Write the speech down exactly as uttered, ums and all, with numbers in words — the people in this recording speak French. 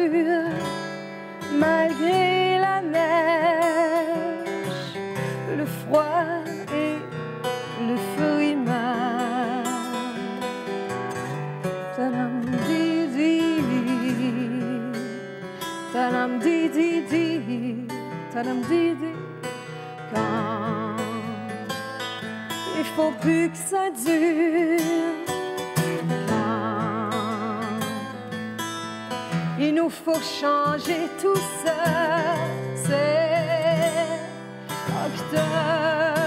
dur, malgré la neige, le froid et le frimas. Tadam di di, tadam di di di, tadam di di. Quand il faut plus que ça dure, quand il nous faut changer tout ça, c'est octobre.